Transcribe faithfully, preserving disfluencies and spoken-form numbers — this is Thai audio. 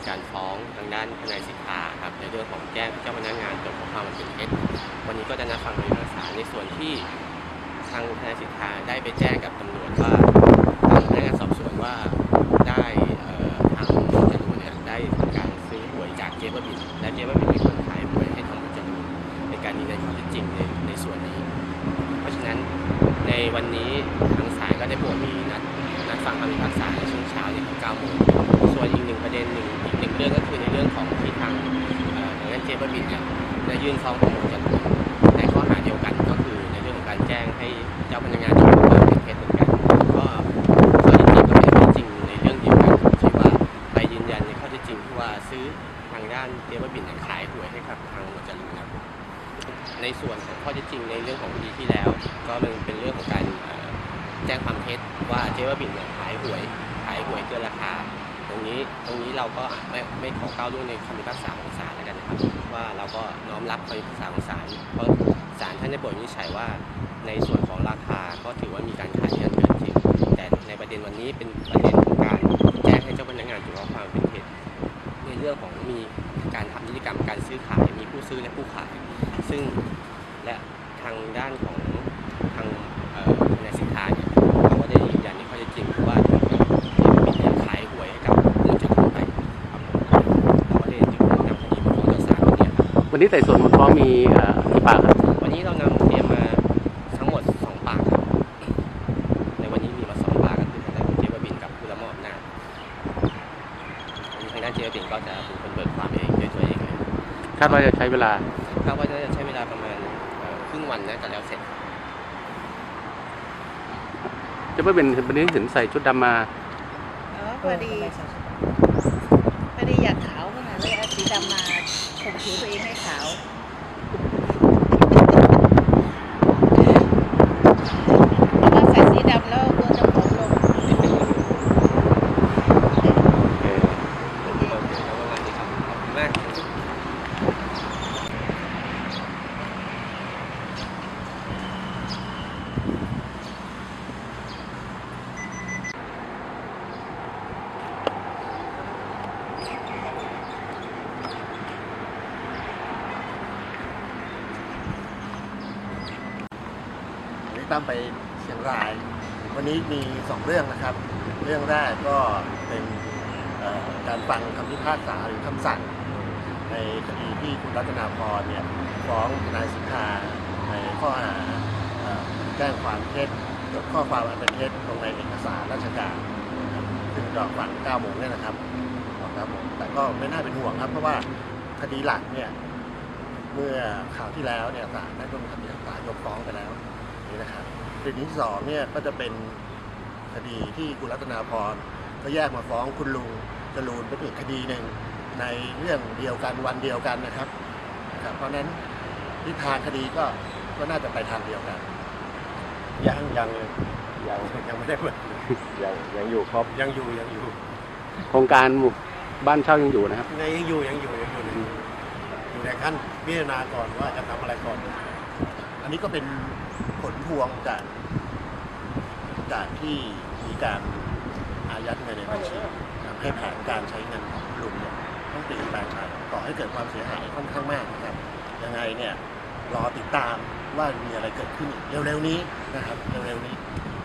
การฟ้องทางด้านทนายสิทธาครับในเรื่องของแจ้งเจ้าพนักงานตรวจพบความเป็นเท็จวันนี้ก็จะนัดฟังคำพิพากษาในส่วนที่ทางทนายสิทธาได้ไปแจ้งกับตำรวจว่าทางพนักงานสอบสวนว่าได้ทางหมวดจรูนเนี่ยได้ทำการซื้อหวยจากเจ๊บ้าบินและเจ๊บ้าบินเป็นคนขายหวยให้ทางหมวดจรูนในการยืนยันข้อเท็จจริงในในส่วนนี้เพราะฉะนั้นในวันนี้ทางศาลก็ได้โปรดมีนัดนัดฟังคำพิพากษาในช่วงเช้าในเก้าโมงส่วนอีกหนึ่งประเด็นหนึ่งอีกหนึ่งเรื่องก็คือในเรื่องของที่ทางทางด้านเจ๊บ้าบินเนี่ยได้ยื่นฟ้องทางหมวดจรูนในข้อหาเดียวกันก็คือในเรื่องของการแจ้งให้เจ้าพนักงานตรวจพบความเป็นเท็จเหมือนกันก็ข้อเท็จจริงก็เป็นข้อเท็จจริงในเรื่องเดียวกันที่ว่าไปยืนยันในข้อเท็จจริงที่ว่าซื้อทางด้านเจ๊บ้าบินขายหวยให้กับทางหมวดจรูนครับในส่วนของข้อเท็จจริงในเรื่องของคดีที่แล้วก็มันเป็นเรื่องของการแจ้งความเท็จว่าเจ๊บ้าบินขายหวยขายหวยเกินราคาตรงนี้ตรงนี้เราก็ไม่ไม่ขอก้าวล่วงในคำพิพากษาของศาลแล้วกันนะครับว่าเราก็น้อมรับคำพิพากษาของศาลเพราะศาลท่านได้โปรดวินิจฉัยว่าในส่วนของราคาก็ถือว่ามีการขายเกินจริงแต่ในประเด็นวันนี้เป็นประเด็นของการแจ้งให้เจ้าพนักงานตรวจพบความเป็นเท็จในเรื่องของมีการทำนิติกรรมการซื้อขายมีผู้ซื้อและผู้ขายซึ่งและทางด้านของทางทนายสิทธาเนี่ยเขาก็ได้ยืนยันในข้อเท็จจริงว่าทางบินเนี่ยขายหวยให้กับหมวดจรูนไปครับเราก็ได้ยื่นนำคดีมาฟ้องต่อศาลวันนี้ครับวันนี้ไต่สวนมูลฟ้องมีกี่ปากครับวันนี้เรานำเตรียมมาทั้งหมดสองปากครับในวันนี้มีมาสองปากก็คือทางด้านเจ๊บ้าบินกับผู้ละมอบอำนาจทางด้านเจ๊บ้าบินก็จะเป็นคนเบิกความเองด้วยตัวเองเลยคาดว่าจะใช้เวลาคาดว่าจะใช้เวลาประมาณครึ่งวันนะจะแล้วเสร็จจะไม่เป็นวันนี้ถึงใส่ชุดดำมาอ๋อพอดีพอดีอยากขาวขนาดเลยเอาสีดำมาข่มผิวตัวเองให้ขาวถ้าใส่สีดำแล้วตัวจะผอมลงโอเคโอเคประมาณนี้ครับขอบคุณมากตั้มไปเชียงรายวันนี้มีสองเรื่องนะครับเรื่องแรกก็เป็นการฟังคำพิพากษาหรือคำสั่งในคดีที่คุณรัตนาพรเนี่ยฟ้องนายสิทธาในข้อหาแจ้งความเท็จข้อความอันเป็นเท็จลงในเอกสารราชการซึ่งก็ฟังเก้าโมงเนี่ยนะครับครับผมแต่ก็ไม่น่าเป็นห่วงครับเพราะว่าคดีหลักเนี่ยเมื่อข่าวที่แล้วเนี่ยศาลได้ลงคำพิพากษายกฟ้องไปแล้วนะครับคดีที่สองเนี่ยก็จะเป็นคดีที่คุณรัตนาพรก็แยกมาฟ้องคุณลุงจรูนเป็นอีกคดีหนึ่งในเรื่องเดียวกันวันเดียวกันนะครับเพราะฉะนั้นทิศทางคดีก็ก็น่าจะไปทางเดียวกันยังยังยังยังไม่ได้เปิดยังยังอยู่ครบยังอยู่ยังอยู่โครงการบ้านเช่ายังอยู่นะครับยังอยู่ยังอยู่ยังอยู่อยู่ในขั้นพิจารณาก่อนว่าจะทำอะไรก่อนอันนี้ก็เป็นผลพวงจากจากที่มีการอายัดเงินในบัญชีให้แผนการใช้เงินของลุงเนี่ยต้องเปลี่ยนแปลงไปก่อให้เกิดความเสียหายค่อนข้างมากนะครับยังไงเนี่ยรอติดตามว่ามีอะไรเกิดขึ้นเร็วๆนี้นะครับเร็วๆนี้